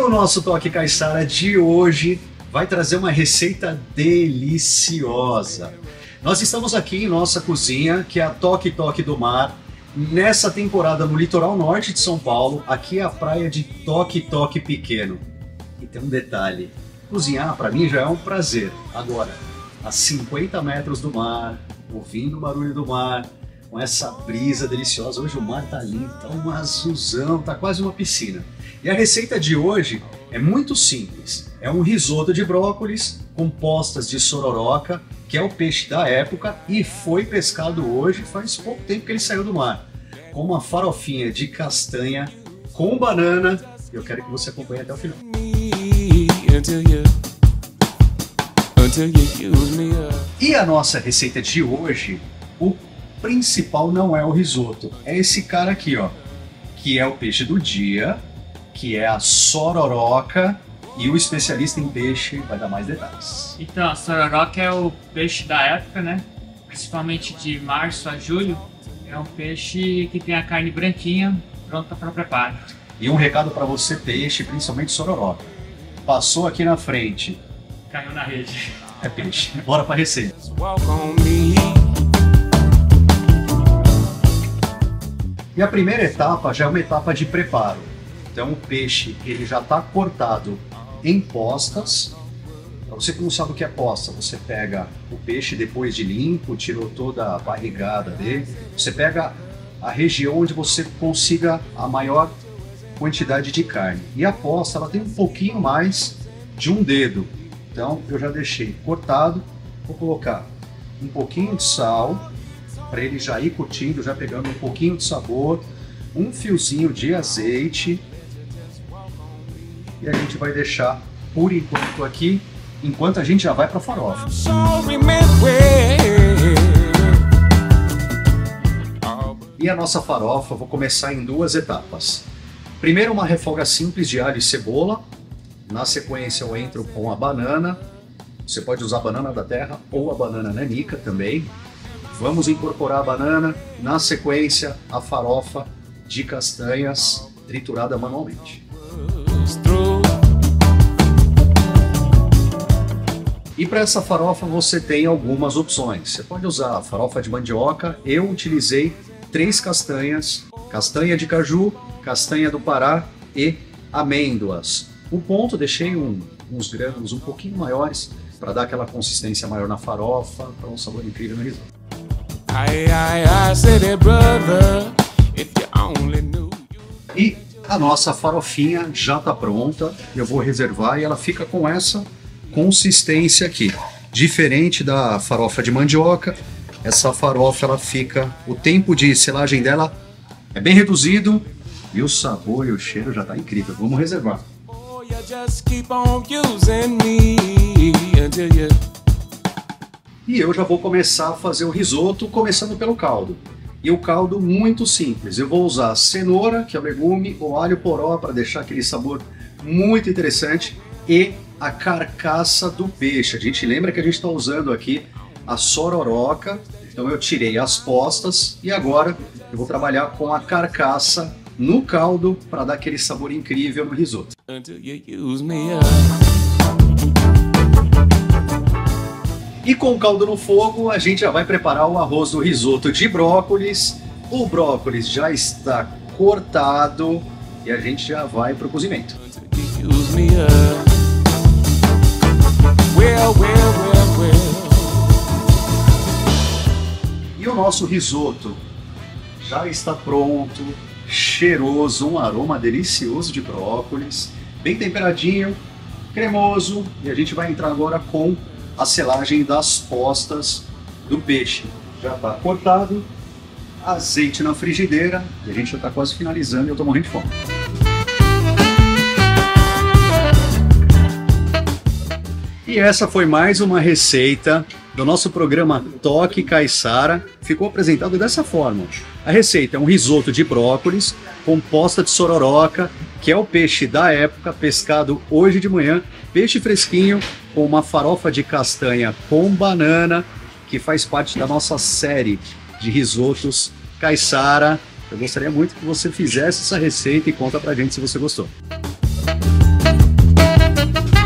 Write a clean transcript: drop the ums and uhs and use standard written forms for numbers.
o nosso Toque Caiçara de hoje vai trazer uma receita deliciosa. Nós estamos aqui em nossa cozinha, que é a Toque Toque do Mar. Nessa temporada no litoral norte de São Paulo, aqui é a praia de Toque Toque Pequeno. E tem um detalhe, cozinhar para mim já é um prazer. Agora, a 50 metros do mar, ouvindo o barulho do mar, com essa brisa deliciosa. Hoje o mar tá lindo, tá um azulzão, tá quase uma piscina. E a receita de hoje é muito simples. É um risoto de brócolis com postas de sororoca, que é o peixe da época e foi pescado hoje, faz pouco tempo que ele saiu do mar. Com uma farofinha de castanha com banana. Eu quero que você acompanhe até o final. E a nossa receita de hoje, o principal não é o risoto, é esse cara aqui, ó, que é o peixe do dia, que é a sororoca, e o especialista em peixe vai dar mais detalhes. Então, a sororoca é o peixe da época, né? Principalmente de março a julho. É um peixe que tem a carne branquinha, pronta para preparo. E um recado para você, peixe, principalmente sororoca. Passou aqui na frente, caiu na rede. É peixe. Bora para a receita. E a primeira etapa já é uma etapa de preparo. Então o peixe ele já está cortado em postas. Para você que não sabe o que é posta, você pega o peixe depois de limpo, tirou toda a barrigada dele. Você pega a região onde você consiga a maior quantidade de carne. E a posta ela tem um pouquinho mais de um dedo. Então eu já deixei cortado. Vou colocar um pouquinho de sal para ele já ir curtindo, já pegando um pouquinho de sabor. Um fiozinho de azeite. E a gente vai deixar por enquanto aqui, enquanto a gente já vai para a farofa. E a nossa farofa, vou começar em duas etapas. Primeiro uma refoga simples de alho e cebola. Na sequência eu entro com a banana. Você pode usar a banana da terra ou a banana nanica também. Vamos incorporar a banana. Na sequência a farofa de castanhas triturada manualmente. E para essa farofa você tem algumas opções. Você pode usar a farofa de mandioca. Eu utilizei 3 castanhas, castanha de caju, castanha do Pará e amêndoas. O ponto deixei uns grãos um pouquinho maiores para dar aquela consistência maior na farofa, para um sabor incrível no risoto. E a nossa farofinha já está pronta. Eu vou reservar e ela fica com essa consistência aqui. Diferente da farofa de mandioca, essa farofa ela fica, o tempo de selagem dela é bem reduzido e o sabor e o cheiro já está incrível. Vamos reservar. E eu já vou começar a fazer o risoto, começando pelo caldo. E o caldo muito simples. Eu vou usar cenoura, que é o legume, o alho poró para deixar aquele sabor muito interessante e a carcaça do peixe. A gente lembra que a gente está usando aqui a sororoca, então eu tirei as postas e agora eu vou trabalhar com a carcaça no caldo para dar aquele sabor incrível no risoto. E com o caldo no fogo, a gente já vai preparar o arroz do risoto de brócolis. O brócolis já está cortado e a gente já vai para o cozimento. E o nosso risoto já está pronto, cheiroso, um aroma delicioso de brócolis, bem temperadinho, cremoso. E a gente vai entrar agora com a selagem das postas do peixe. Já está cortado, azeite na frigideira, e a gente já está quase finalizando e eu estou morrendo de fome. E essa foi mais uma receita do nosso programa Toque Caiçara. Ficou apresentado dessa forma. A receita é um risoto de brócolis com posta de sororoca, que é o peixe da época, pescado hoje de manhã, peixe fresquinho, com uma farofa de castanha com banana, que faz parte da nossa série de risotos Caiçara. Eu gostaria muito que você fizesse essa receita e conta pra gente se você gostou. Tchau.